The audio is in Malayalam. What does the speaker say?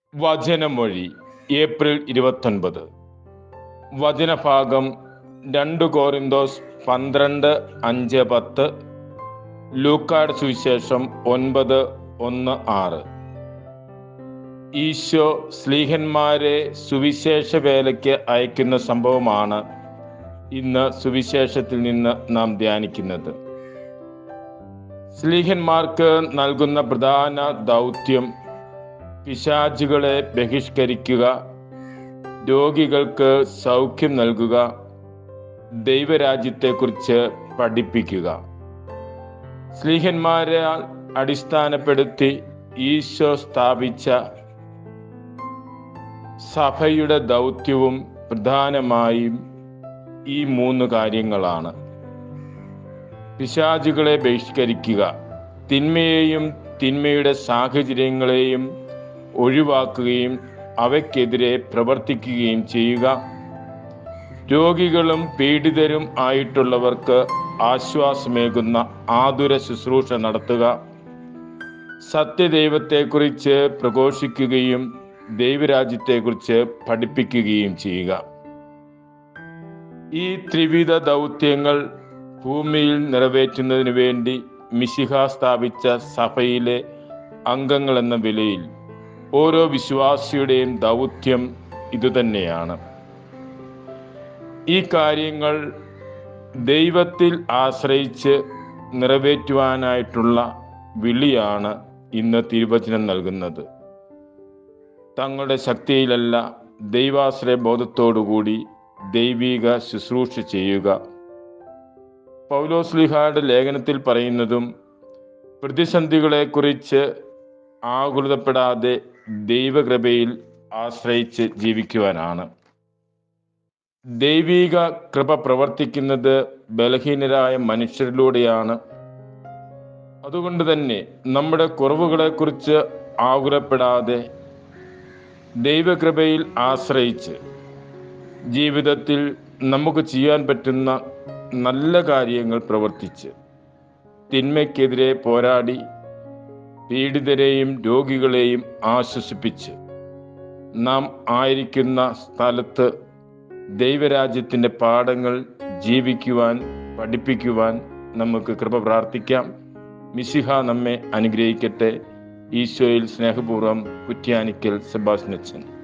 വചനമൊഴി ഏപ്രിൽ 29. വചനഭാഗം 2 Korinthos 12:5-10, ലൂക്കായുടെ സുവിശേഷം 9:1-6. ഈശോ സ്ലീഹന്മാരെ സുവിശേഷ വേലയ്ക്ക് അയക്കുന്ന സംഭവമാണ് ഇന്ന് സുവിശേഷത്തിൽ നിന്ന് നാം ധ്യാനിക്കുന്നത്. സ്ലീഹന്മാർക്ക് നൽകുന്ന പ്രധാന ദൗത്യം പിശാചുകളെ ബഹിഷ്കരിക്കുക, രോഗികൾക്ക് സൗഖ്യം നൽകുക, ദൈവരാജ്യത്തെക്കുറിച്ച് പഠിപ്പിക്കുക. സ്ലീഹന്മാരെ അടിസ്ഥാനപ്പെടുത്തി ഈശോ സ്ഥാപിച്ച സഭയുടെ ദൗത്യവും പ്രധാനമായും ഈ 3 കാര്യങ്ങളാണ്. പിശാചുകളെ ബഹിഷ്കരിക്കുക, തിന്മയെയും തിന്മയുടെ സാഹചര്യങ്ങളെയും ഒഴിവാക്കുകയും അവയ്ക്കെതിരെ പ്രവർത്തിക്കുകയും ചെയ്യുക. രോഗികളും പീഡിതരും ആയിട്ടുള്ളവർക്ക് ആശ്വാസമേകുന്ന ആതുര ശുശ്രൂഷ നടത്തുക. സത്യദൈവത്തെക്കുറിച്ച് പ്രഘോഷിക്കുകയും ദൈവരാജ്യത്തെക്കുറിച്ച് പഠിപ്പിക്കുകയും ചെയ്യുക. ഈ ത്രിവിധ ദൗത്യങ്ങൾ ഭൂമിയിൽ നിറവേറ്റുന്നതിന് വേണ്ടി മിശിഹ സ്ഥാപിച്ച സഭയിലെ അംഗങ്ങൾ എന്ന നിലയിൽ ഓരോ വിശ്വാസിയുടെയും ദൗത്യം ഇതുതന്നെയാണ്. ഈ കാര്യങ്ങൾ ദൈവത്തിൽ ആശ്രയിച്ച് നിറവേറ്റുവാനായിട്ടുള്ള വിളിയാണ് ഇന്ന് തിരുവചനം നൽകുന്നത്. തങ്ങളുടെ ശക്തിയിലല്ല, ദൈവാശ്രയ ബോധത്തോടുകൂടി ദൈവിക ശുശ്രൂഷ ചെയ്യുക. പൗലോസ്ലീഹായുടെ ലേഖനത്തിൽ പറയുന്നതും പ്രതിസന്ധികളെക്കുറിച്ച് ആകുലപ്പെടാതെ ദൈവകൃപയിൽ ആശ്രയിച്ച് ജീവിക്കുവാനാണ്. ദൈവിക കൃപ പ്രവർത്തിക്കുന്നത് ബലഹീനരായ മനുഷ്യരിലൂടെയാണ്. അതുകൊണ്ട് തന്നെ നമ്മുടെ കുറവുകളെക്കുറിച്ച് ആകുലപ്പെടാതെ ദൈവകൃപയിൽ ആശ്രയിച്ച് ജീവിതത്തിൽ നമുക്ക് ചെയ്യാൻ പറ്റുന്ന നല്ല കാര്യങ്ങൾ പ്രവർത്തിച്ച് തിന്മയ്ക്കെതിരെ പോരാടി പീഡിതരെയും രോഗികളെയും ആശ്വസിപ്പിച്ച് നാം ആയിരിക്കുന്ന സ്ഥലത്ത് ദൈവരാജ്യത്തിൻ്റെ പാഠങ്ങൾ ജീവിക്കുവാൻ, പഠിപ്പിക്കുവാൻ നമുക്ക് കൃപ പ്രാർത്ഥിക്കാം. മിശിഹ നമ്മെ അനുഗ്രഹിക്കട്ടെ. ഈശോയിൽ സ്നേഹപൂർവ്വം കുറ്റ്യാനിക്കൽ സെബാസ്റ്റ്യൻ അച്ഛൻ.